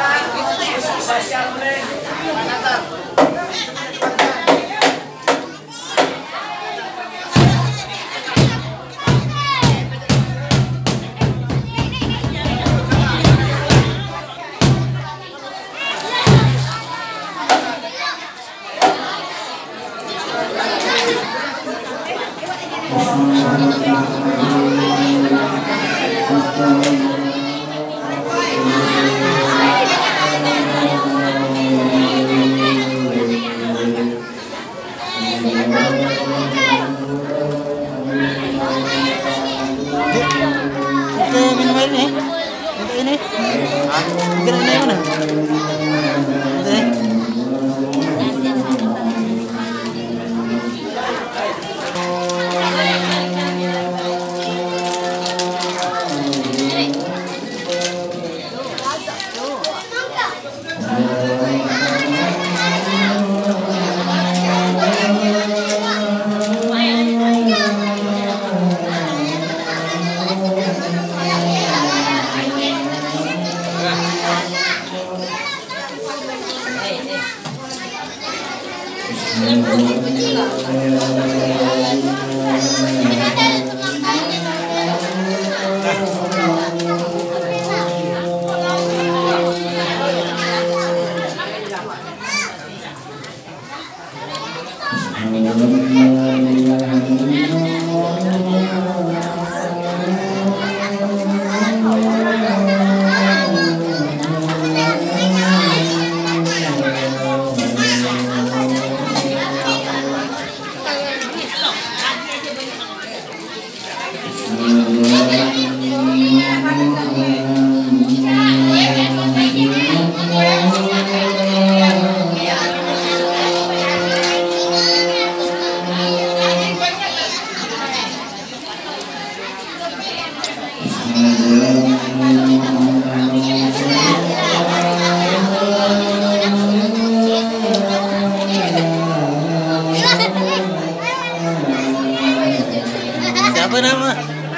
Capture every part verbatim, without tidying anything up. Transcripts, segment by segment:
Siapa nama?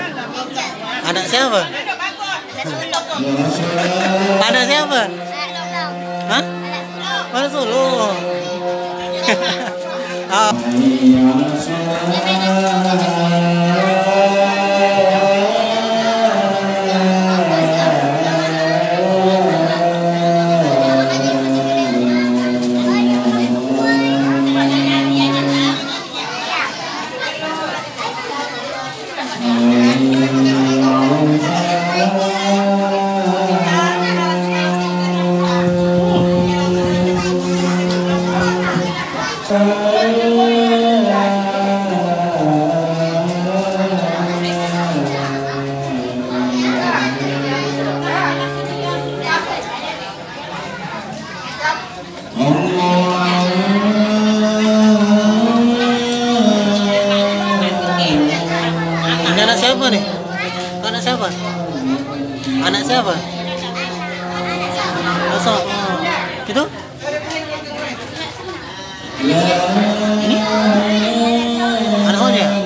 Anak siapa? Anak siapa? Hah? Anak sulung. Oh. Ini anak siapa nih? Anak siapa? Anak siapa? Masa? Oh. Gitu? Ini? Anak kamu ya?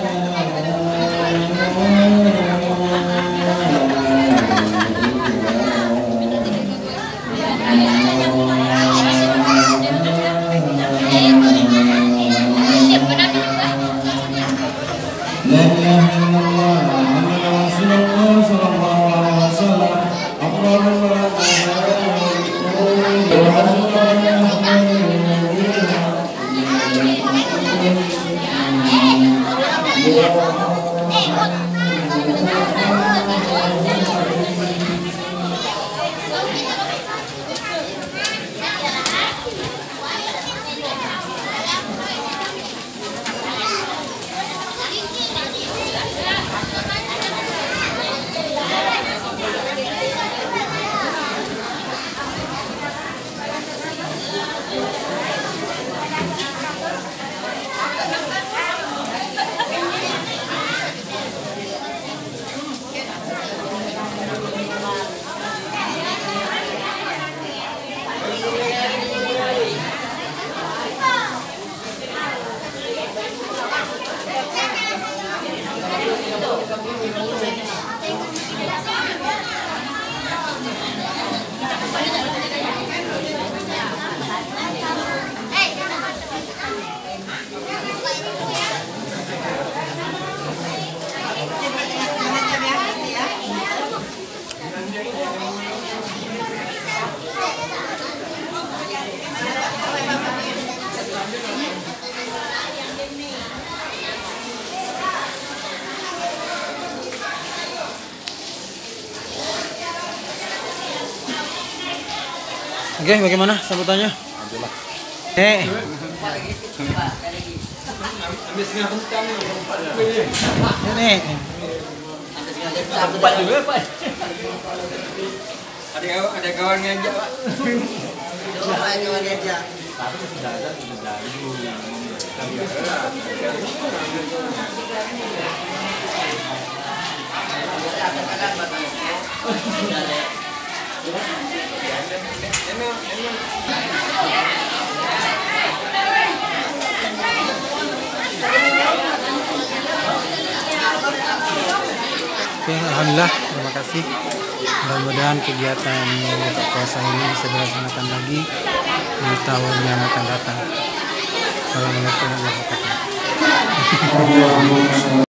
Thank you. Oke, bagaimana sambutannya? Alhamdulillah. Eh. Ini. Tempat juga, Pak. Ada ada kawan ngajak, Pak. Coba kawan ngajak. Tapi sudah ada sudah Oke, alhamdulillah, terima kasih. Mudah-mudahan kegiatan buka puasa ini bisa dilaksanakan lagi di tahun yang akan datang. Assalamualaikum warahmatullahi wabarakatuh.